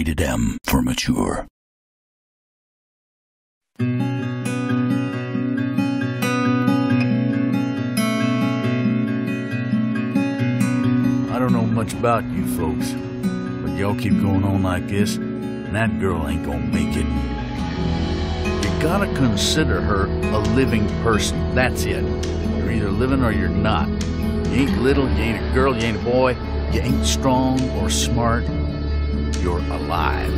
Rated M for mature. I don't know much about you folks, but y'all keep going on like this, and that girl ain't gonna make it. You gotta consider her a living person, that's it. You're either living or you're not. You ain't little, you ain't a girl, you ain't a boy, you ain't strong or smart, you're alive.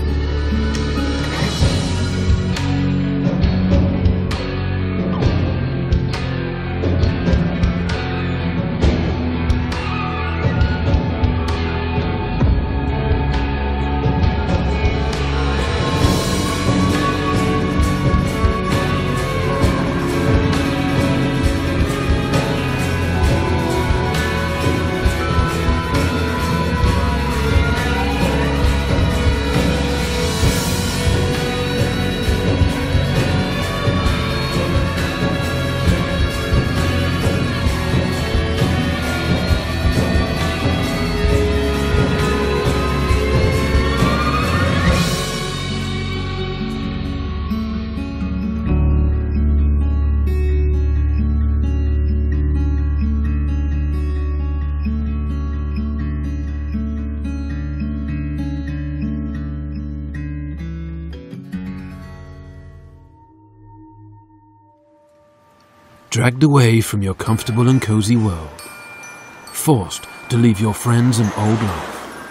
Dragged away from your comfortable and cozy world, forced to leave your friends and old life,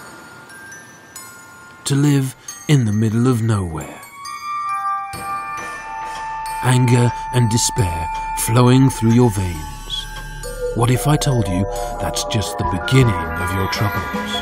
to live in the middle of nowhere. Anger and despair flowing through your veins. What if I told you that's just the beginning of your troubles?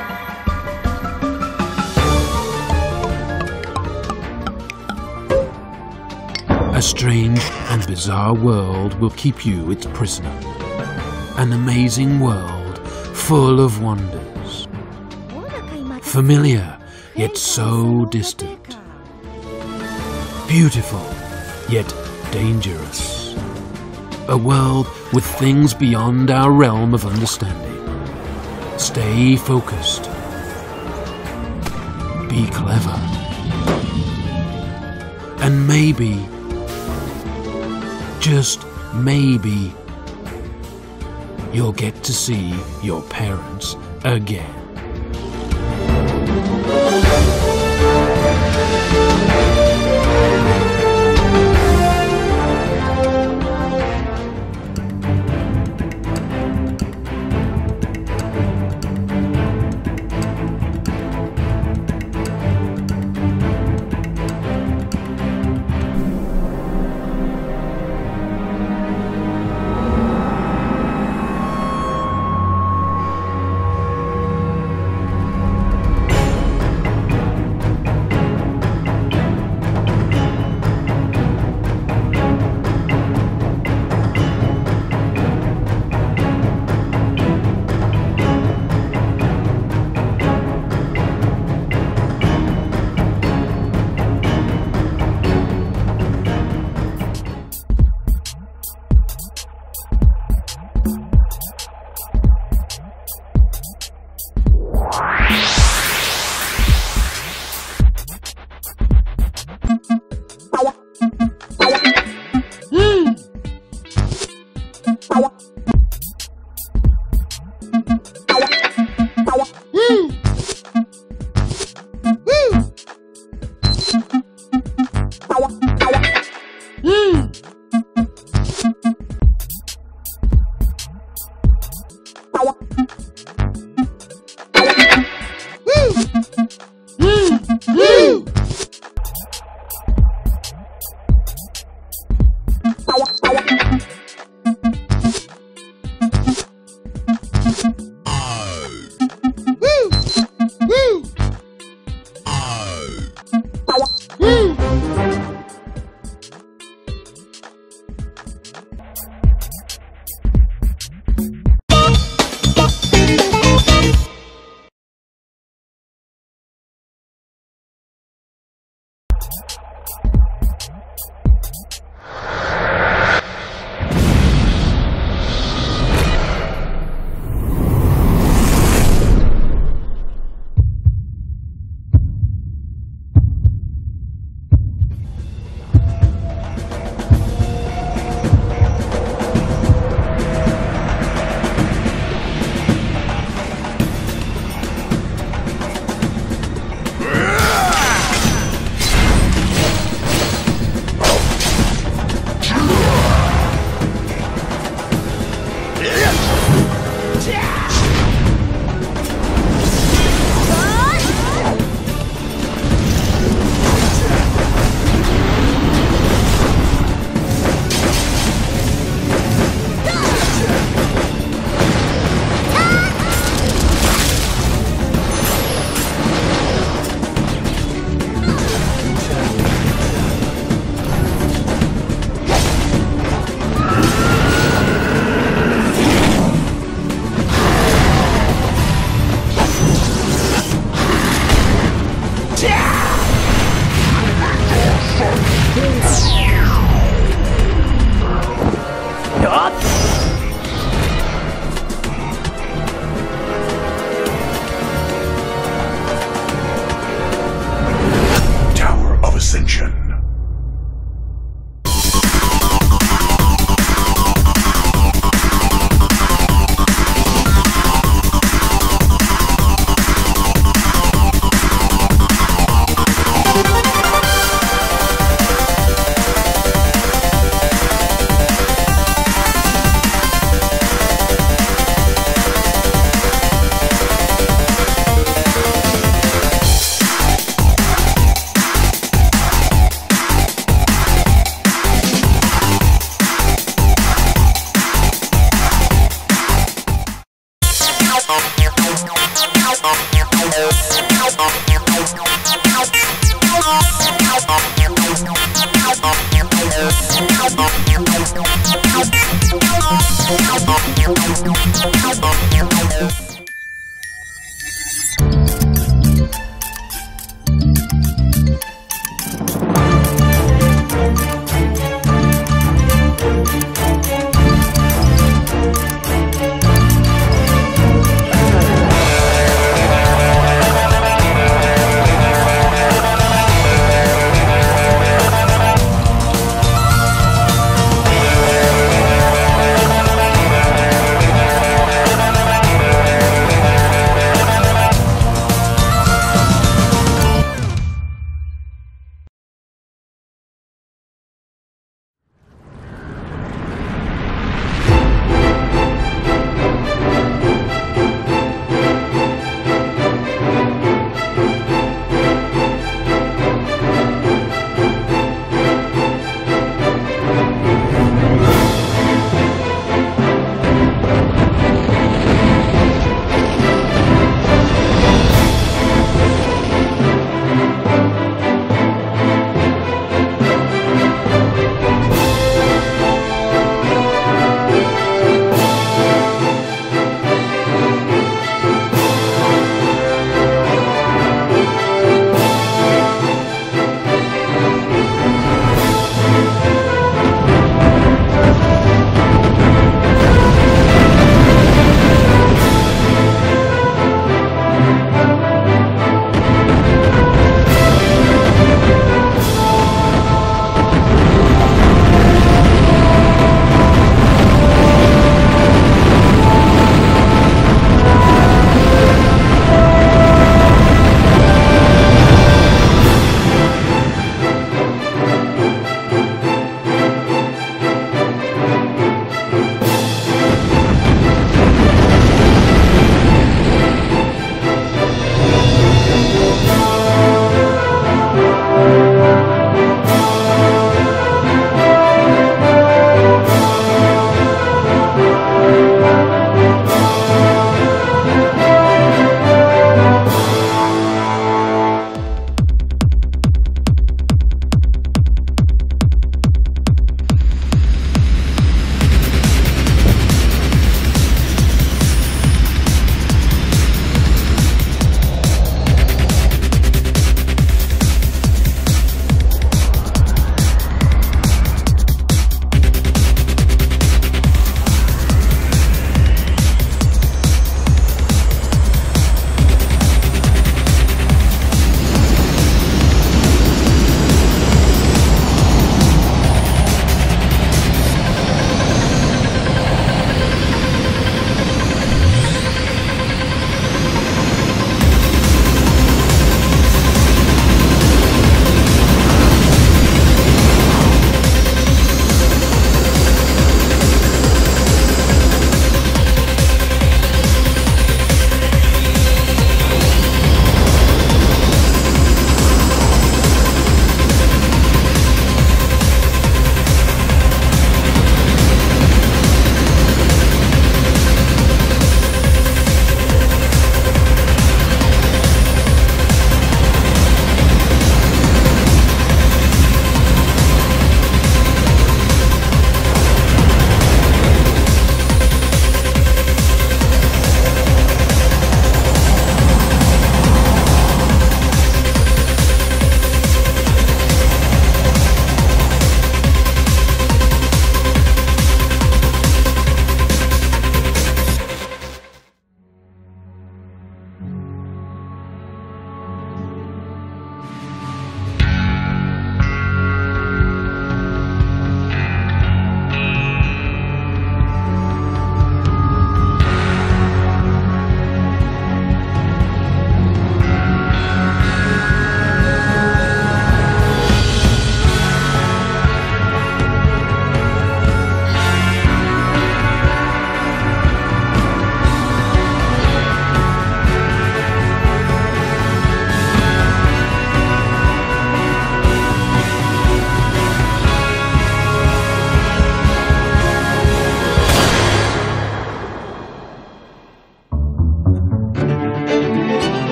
A strange and bizarre world will keep you its prisoner. An amazing world full of wonders. Familiar, yet so distant. Beautiful, yet dangerous. A world with things beyond our realm of understanding. Stay focused. Be clever. And maybe, just maybe, you'll get to see your parents again.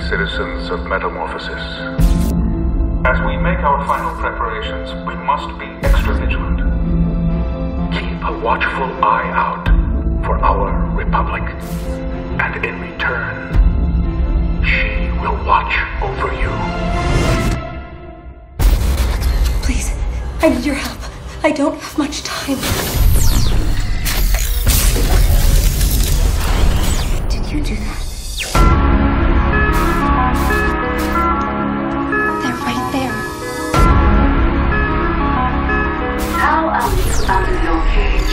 citizens of Metamorphosis. As we make our final preparations, we must be extra vigilant. Keep a watchful eye out for our Republic, and in return, she will watch over you. Please, I need your help. I don't have much time. Did you do that? They're right there. How are you out of your cage?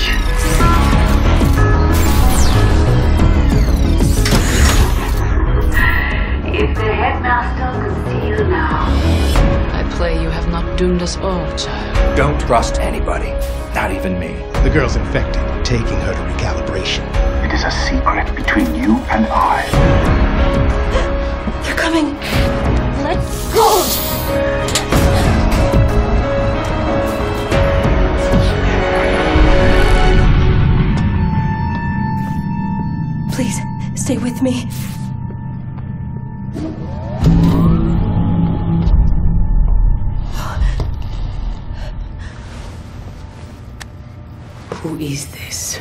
If the headmaster could see you now. I pray you have not doomed us all, child. Don't trust anybody, not even me. The girl's infected, taking her to recalibration. It is a secret between you and I. They're coming. Let's go! Please, stay with me. Who is this?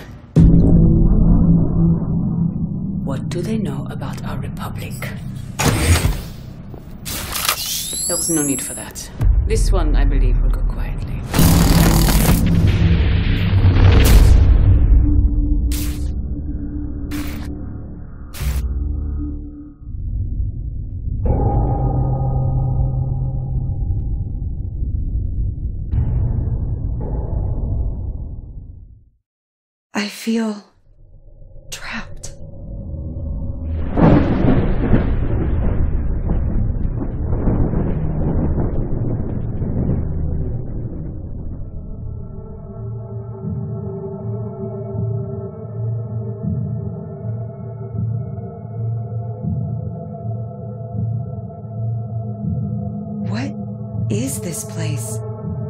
What do they know about our Republic? There was no need for that. This one, I believe, will go quietly. I feel trapped. What is this place?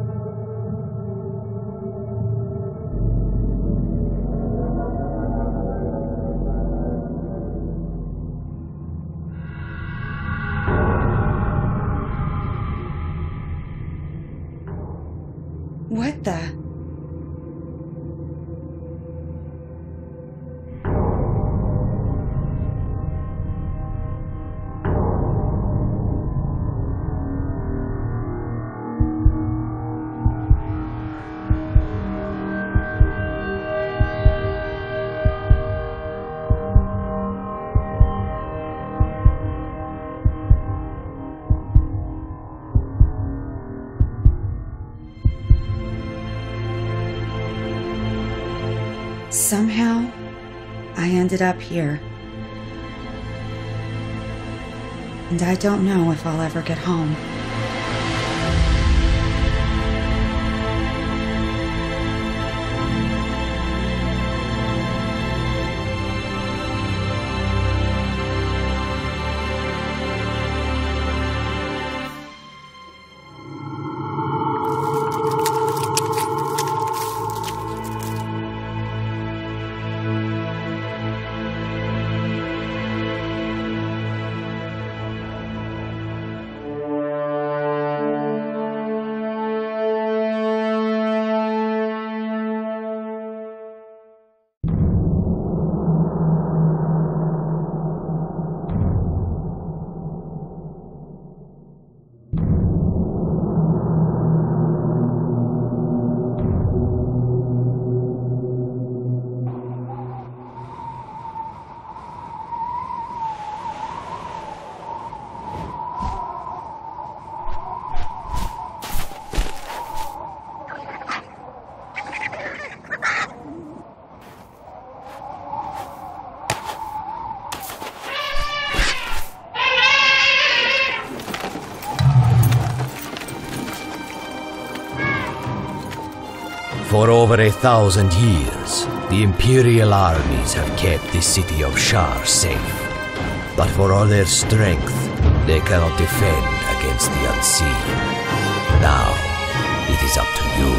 What the? Somehow, I ended up here. And I don't know if I'll ever get home. For over 1,000 years, the Imperial armies have kept the city of Shar safe. But for all their strength, they cannot defend against the unseen. Now, it is up to you.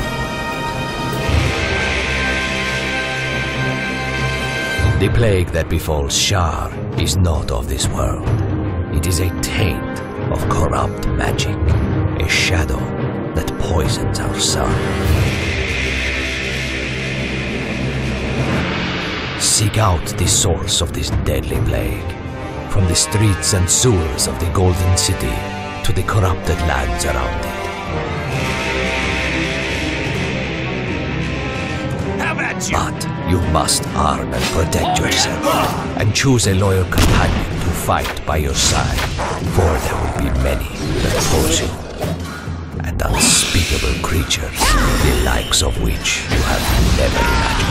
The plague that befalls Shar is not of this world. It is a taint of corrupt magic, a shadow that poisons our sun. Seek out the source of this deadly plague, from the streets and sewers of the Golden City to the corrupted lands around it. But you must arm and protect yourself, and choose a loyal companion to fight by your side, for there will be many that oppose you, and unspeakable creatures, the likes of which you have never imagined.